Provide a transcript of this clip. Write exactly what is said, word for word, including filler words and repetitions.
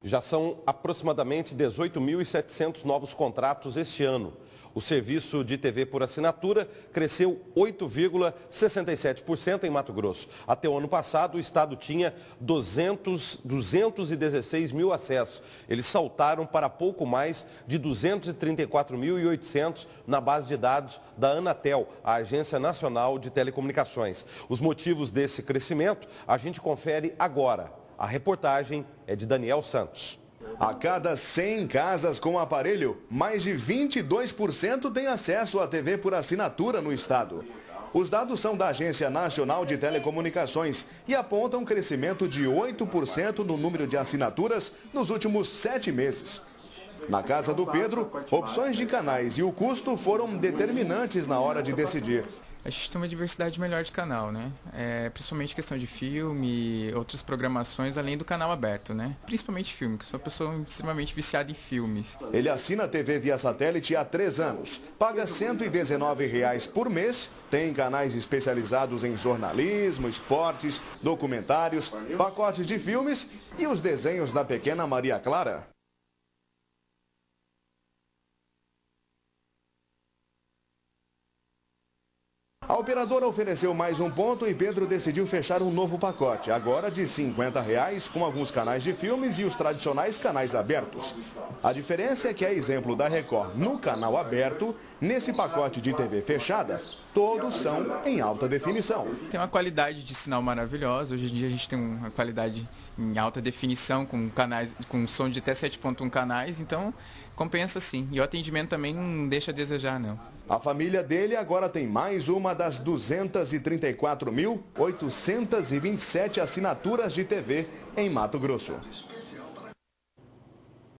Já são aproximadamente dezoito mil e setecentos novos contratos este ano. O serviço de T V por assinatura cresceu oito vírgula sessenta e sete por cento em Mato Grosso. Até o ano passado, o estado tinha duzentos, duzentos e dezesseis mil acessos. Eles saltaram para pouco mais de duzentos e trinta e quatro mil e oitocentos na base de dados da Anatel, a Agência Nacional de Telecomunicações. Os motivos desse crescimento a gente confere agora. A reportagem é de Daniel Santos. A cada cem casas com aparelho, mais de vinte e dois por cento têm acesso à T V por assinatura no estado. Os dados são da Agência Nacional de Telecomunicações e apontam um crescimento de oito por cento no número de assinaturas nos últimos sete meses. Na casa do Pedro, opções de canais e o custo foram determinantes na hora de decidir. A gente tem uma diversidade melhor de canal, né? É, principalmente questão de filme, outras programações, além do canal aberto, né? Principalmente filme, que sou uma pessoa extremamente viciada em filmes. Ele assina a T V via satélite há três anos, paga cento e dezenove reais por mês, tem canais especializados em jornalismo, esportes, documentários, pacotes de filmes e os desenhos da pequena Maria Clara. A operadora ofereceu mais um ponto e Pedro decidiu fechar um novo pacote, agora de cinquenta reais, com alguns canais de filmes e os tradicionais canais abertos. A diferença é que, a exemplo da Record no canal aberto, nesse pacote de T V fechada, todos são em alta definição. Tem uma qualidade de sinal maravilhosa. Hoje em dia a gente tem uma qualidade em alta definição, com canais, com som de até sete ponto um canais, então compensa sim. E o atendimento também não deixa a desejar, não. A família dele agora tem mais uma das duzentas e trinta e quatro mil, oitocentas e vinte e sete assinaturas de T V em Mato Grosso.